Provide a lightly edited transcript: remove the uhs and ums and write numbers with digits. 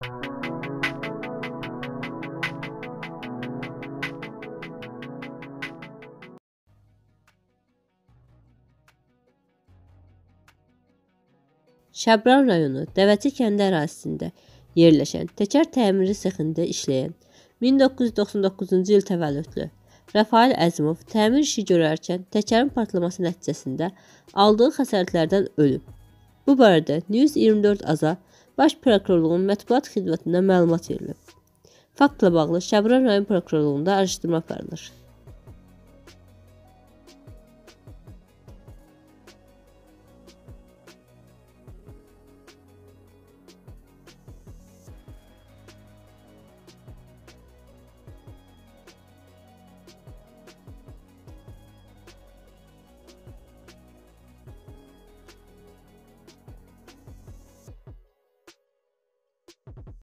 Şəbran rayonu Dəvəcik kəndi ərazisində yerləşən təkər təmiri sexində işləyən 1999-cu il təvəllüdlü Rafael Əzimov təmir işi görərkən təkərin partlaması nəticəsində aldığı xəsarətlərdən ölüb. Bu barədə News 24 AZA Baş Prokurorluğun mətbuat xidmətindən məlumat verilib. Faktla bağlı Şəbran rayon prokurorluğunda araşdırma aparılır.